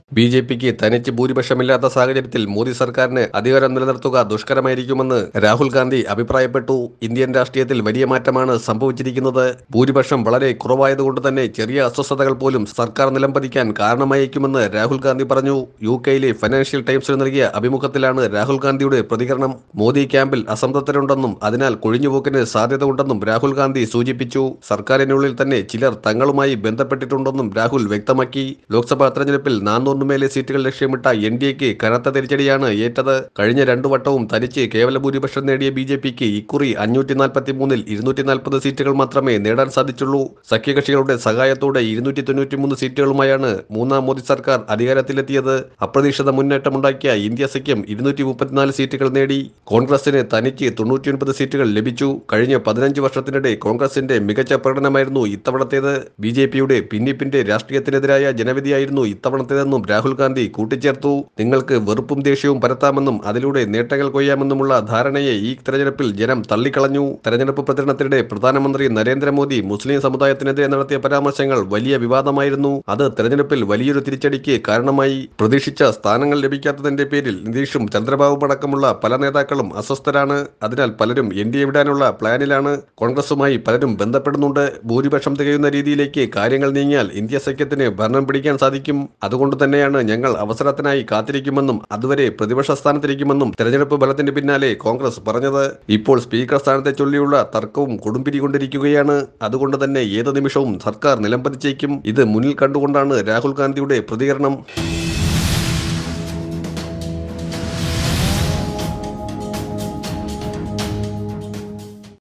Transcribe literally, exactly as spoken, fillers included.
B J പിക്ക് തനിച്ച് ഭൂരിപക്ഷമില്ലാത്ത സാഹചര്യത്തിൽ മോദി സർക്കാരിന് അധികാരം നിലനിർത്തുക ദുഷ്കരമായിരിക്കുമെന്ന് രാഹുൽ ഗാന്ധി അഭിപ്രായപ്പെട്ടു. ഇന്ത്യൻ രാഷ്ട്രീയത്തിൽ വലിയ മാറ്റമാണ് സംഭവിച്ചിരിക്കുന്നത്. ഭൂരിപക്ഷം വളരെ കുറവായതുകൊണ്ട് തന്നെ ചെറിയ അസ്വസ്ഥതകൾ പോലും സർക്കാർ നിലംപതിക്കാൻ കാരണമായേക്കുമെന്ന് രാഹുൽ ഗാന്ധി പറഞ്ഞു. യു കെയിലെ ഫൈനാൻഷ്യൽ ടൈംസിന് നൽകിയ അഭിമുഖത്തിലാണ് രാഹുൽ ഗാന്ധിയുടെ പ്രതികരണം. മോദി ക്യാമ്പിൽ അസംതൃപ്തരുണ്ടെന്നും അതിനാൽ കൊഴിഞ്ഞുപോക്കിന് സാധ്യത ഉണ്ടെന്നും രാഹുൽ ഗാന്ധി സൂചിപ്പിച്ചു. സർക്കാരിനുള്ളിൽ തന്നെ ചിലർ തങ്ങളുമായി ബന്ധപ്പെട്ടിട്ടുണ്ടെന്നും രാഹുൽ വ്യക്തമാക്കി. ലോക്സഭാ തെരഞ്ഞെടുപ്പിൽ നാനൂറിന് മേലെ സീറ്റുകൾ ലക്ഷ്യമിട്ട എൻ ഡി എക്ക് കനത്ത തിരിച്ചടിയാണ് ഏറ്റത്. കഴിഞ്ഞ രണ്ടു വട്ടവും തനിച്ച് കേവല ഭൂരിപക്ഷം നേടിയ ബി ജെ പിക്ക് ഇക്കുറി അഞ്ഞൂറ്റി നാൽപ്പത്തി മൂന്നിൽ ഇരുന്നൂറ്റി നാൽപ്പത് സീറ്റുകൾ മാത്രമേ നേടാൻ സാധിച്ചുള്ളൂ. സഖ്യകക്ഷികളുടെ സഹായത്തോടെ ഇരുന്നൂറ്റി തൊണ്ണൂറ്റി മൂന്ന് സീറ്റുകളുമായാണ് മൂന്നാം മോദി സർക്കാർ അധികാരത്തിലെത്തിയത്. അപ്രതീക്ഷിത മുന്നേറ്റമുണ്ടാക്കിയ ഇന്ത്യ സഖ്യം ഇരുന്നൂറ്റി മുപ്പത്തിനാല് സീറ്റുകൾ നേടി. കോൺഗ്രസിന് തനിച്ച് തൊണ്ണൂറ്റിയൊൻപത് സീറ്റുകൾ ലഭിച്ചു. കഴിഞ്ഞ പതിനഞ്ച് വർഷത്തിനിടെ കോൺഗ്രസിന്റെ മികച്ച പ്രകടനമായിരുന്നു ഇത്തവണത്തേത്. ബി ജെ പിയുടെ ഭിന്നിപ്പിന്റെ രാഷ്ട്രീയത്തിനെതിരായ ജനവിധിയായിരുന്നു ഇത്തവണത്തേതെന്നും രാഹുൽ ഗാന്ധി കൂട്ടിച്ചേർത്തു. നിങ്ങൾക്ക് വെറുപ്പും ദേഷ്യവും പരത്താമെന്നും അതിലൂടെ നേട്ടങ്ങൾ കൊയ്യാമെന്നുമുള്ള ധാരണയെ ഈ തെരഞ്ഞെടുപ്പിൽ ജനം തള്ളിക്കളഞ്ഞു. തെരഞ്ഞെടുപ്പ് പ്രചരണത്തിനിടെ പ്രധാനമന്ത്രി നരേന്ദ്രമോദി മുസ്ലിം സമുദായത്തിനെതിരെ നടത്തിയ പരാമർശങ്ങൾ വലിയ വിവാദമായിരുന്നു. അത് തെരഞ്ഞെടുപ്പിൽ വലിയൊരു തിരിച്ചടിക്ക് കാരണമായി. പ്രതീക്ഷിച്ച സ്ഥാനങ്ങൾ ലഭിക്കാത്തതിന്റെ പേരിൽ നിതീഷും ചന്ദ്രബാബുവും അടക്കമുള്ള പല നേതാക്കളും അസ്വസ്ഥരാണ്. അതിനാൽ പലരും എൻ ഡി എ വിടാനുള്ള പ്ലാനിലാണ്. കോൺഗ്രസുമായി പലരും ബന്ധപ്പെടുന്നുണ്ട്. ഭൂരിപക്ഷം തികയുന്ന രീതിയിലേക്ക് കാര്യങ്ങൾ നീങ്ങിയാൽ ഇന്ത്യ സഖ്യത്തിന് ഭരണം പിടിക്കാൻ സാധിക്കും. അതുകൊണ്ട് തന്നെയാണ് ഞങ്ങൾ അവസരത്തിനായി കാത്തിരിക്കുമെന്നും അതുവരെ പ്രതിപക്ഷ സ്ഥാനത്തിരിക്കുമെന്നും തെരഞ്ഞെടുപ്പ് ഫലത്തിന് പിന്നാലെ കോൺഗ്രസ് പറഞ്ഞത്. ഇപ്പോൾ സ്പീക്കർ സ്ഥാനത്തെ ചൊല്ലിയുള്ള തർക്കവും കൊടുമ്പിരികൊണ്ടിരിക്കുകയാണ്. അതുകൊണ്ട് തന്നെ ഏത് നിമിഷവും സർക്കാർ നിലംപതിച്ചേക്കും. ഇത് മുന്നിൽ കണ്ടുകൊണ്ടാണ് രാഹുൽ ഗാന്ധിയുടെ പ്രതികരണം.